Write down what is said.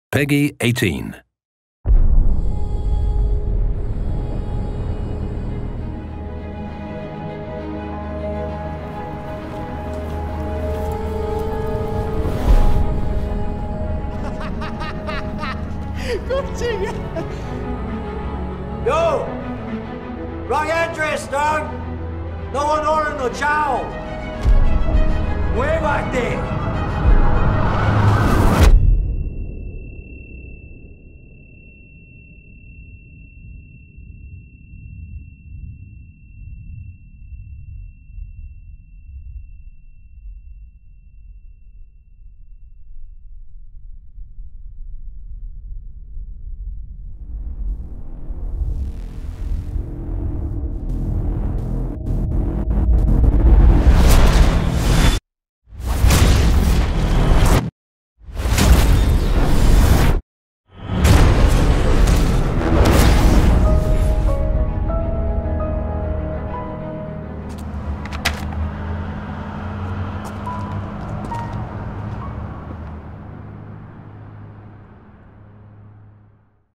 Peggy 18. Kucing. Yo! Wrong address, dog! No one ordered no chow! Way back there!